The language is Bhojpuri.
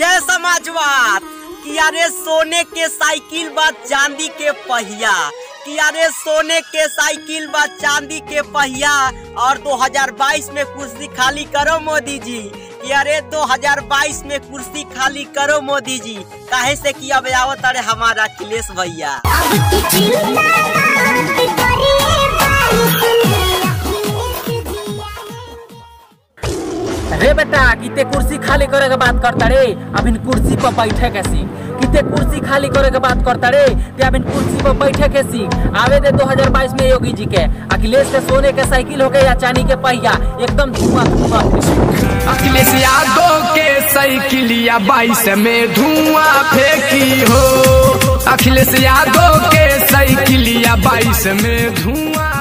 जय समाजवाद। कि अरे सोने के साइकिल बा चांदी के पहिया, कि अरे सोने के साइकिल बा चांदी के पहिया। और 2022 में कुर्सी खाली करो मोदी जी, कि अरे 2022 में कुर्सी खाली करो मोदी जी। काहे से कि अब आवत अरे हमारा अखिलेश भैया। रे बेटा किते कुर्सी खाली करे के बात करता रे, अब इन कुर्सी पर बैठे के सीख। किते कुर्सी खाली करे के बात करता रे, ते अब इन कुर्सी पर बैठे के सीख। आवे दे 2022 में योगी जी के, अखिलेश के सोने के साइकिल हो गए या चांदी के पहिया, एकदम धुआं धुआं। अखिलेश यादव के साइकिलिया 22 में धुआं फेंकी हो। अखिलेश यादव के साइकिलिया 22 में धुआं